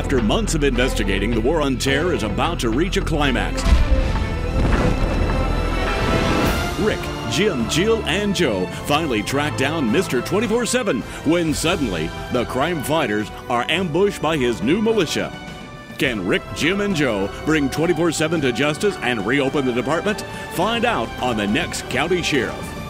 After months of investigating, the war on terror is about to reach a climax. Rick, Jim, Jill, and Joe finally track down Mr. 24/7 when suddenly the crime fighters are ambushed by his new militia. Can Rick, Jim, and Joe bring 24/7 to justice and reopen the department? Find out on the next County Sheriff.